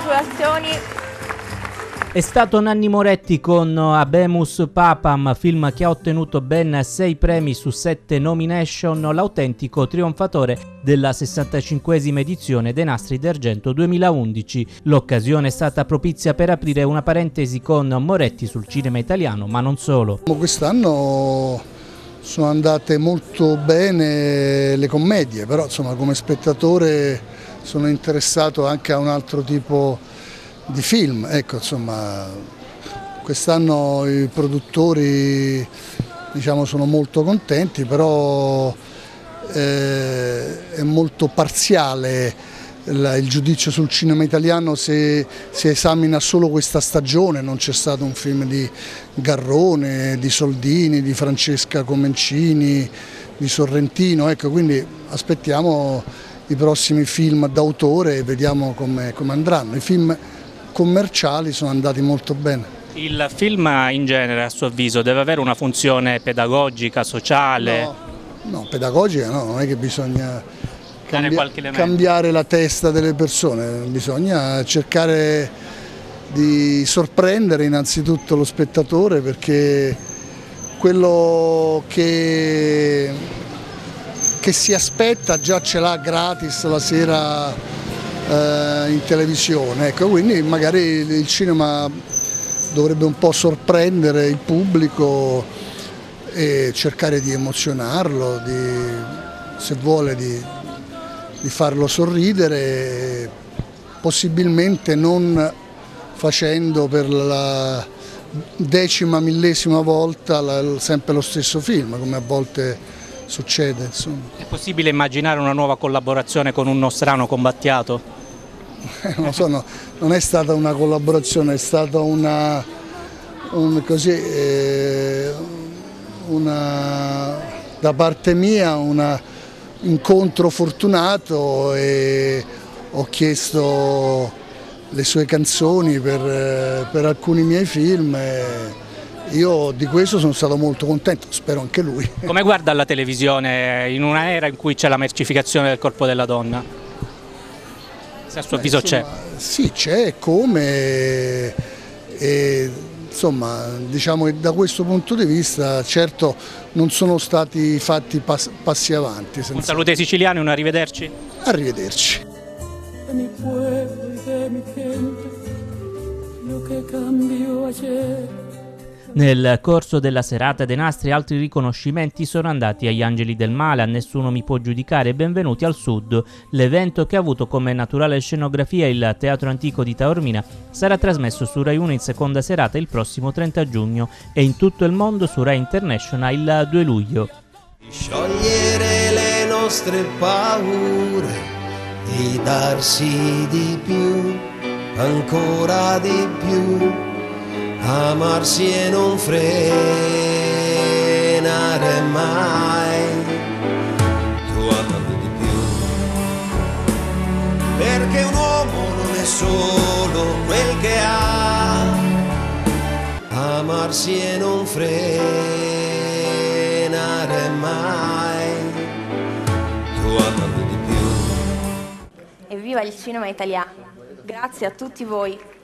congratulazioni. È stato Nanni Moretti con Habemus Papam, film che ha ottenuto ben 6 premi su 7 nomination, l'autentico trionfatore della 65esima edizione dei Nastri d'Argento 2011. L'occasione è stata propizia per aprire una parentesi con Moretti sul cinema italiano, ma non solo. Quest'anno sono andate molto bene le commedie, però insomma come spettatore sono interessato anche a un altro tipo di film. Ecco, insomma, quest'anno i produttori, diciamo, sono molto contenti, però è molto parziale il giudizio sul cinema italiano se si esamina solo questa stagione. Non c'è stato un film di Garrone, di Soldini, di Francesca Comencini, di Sorrentino, ecco, quindi aspettiamo i prossimi film d'autore e vediamo come andranno. I film commerciali sono andati molto bene. Il film in genere, a suo avviso, deve avere una funzione pedagogica, sociale? No, pedagogica no, non è che bisogna cambiare la testa delle persone, bisogna cercare di sorprendere innanzitutto lo spettatore, perché quello che si aspetta già ce l'ha gratis la sera in televisione, ecco, quindi magari il cinema dovrebbe un po' sorprendere il pubblico e cercare di emozionarlo, se vuole di farlo sorridere, possibilmente non facendo per la 10ª volta sempre lo stesso film, come a volte succede, insomma. È possibile immaginare una nuova collaborazione con un nostrano combattiato? Non so, no, non è stata una collaborazione, è stata da parte mia un incontro fortunato, e ho chiesto le sue canzoni per alcuni miei film. Io di questo sono stato molto contento, spero anche lui. Come guarda la televisione in una era in cui c'è la mercificazione del corpo della donna? Se a suo avviso c'è? Sì, c'è, come, insomma, diciamo che da questo punto di vista certo non sono stati fatti passi avanti. Un saluto ai siciliani, un arrivederci? Arrivederci. Nel corso della serata dei Nastri altri riconoscimenti sono andati agli Angeli del Male, a Nessuno mi può giudicare, Benvenuti al Sud. L'evento, che ha avuto come naturale scenografia il Teatro Antico di Taormina, sarà trasmesso su Rai 1 in seconda serata il prossimo 30 giugno e in tutto il mondo su Rai International il 2 luglio. Sciogliere le nostre paure, di darsi di più, ancora di più, amarsi e non frenare mai, tu amami di più, perché un uomo non è solo quel che ha, amarsi e non frenare mai, tu amami di più. Evviva il cinema italiano! Grazie a tutti voi.